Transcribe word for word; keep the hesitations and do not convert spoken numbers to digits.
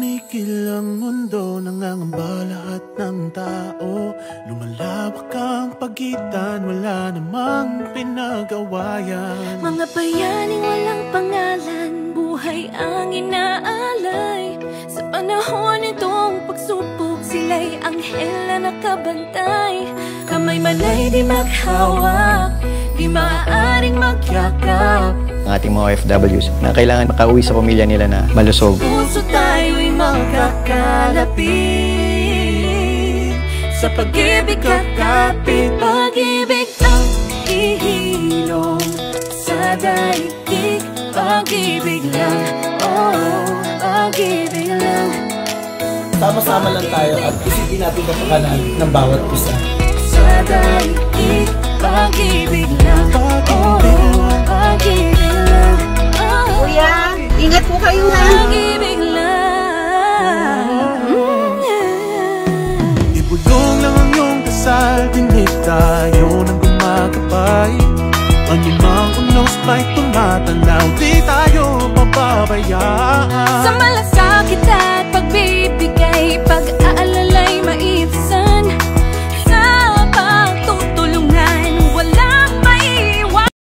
Tumigil ang mundo, nangangamba lahat ng tao. Lumalawak ang pagitan, wala namang pinag-awayan. Mga bayaning walang pangalan, buhay ang inaalay. Sa panahon nitong pagsubok, sila'y anghel na nakabantay. Kamay man ay di maghawak, di maaaring magyakap. Ang ating mga O F Ws na kailangan makauwi sa pamilya nila na malusog. Puso tayo'y magkakalapit, sa pag-ibig kakapit. Pag-ibig ang ihilong sa daigdig. Pag-ibig lang, oh, pag-ibig lang. Sama-sama lang tayo at isipin natin kapakanan ng bawat isa. Sa daigdig, pag-ibig lang, oh, pag-ibig lang, oh. Kuya, ingat po kayo ha. Pag-ibig lang. Ibulong lang ang iyong dasal, dinig tayo ng gumagabay. Ang limang unos may tumatanaw, di tayo mapabayaan. Sa malasakit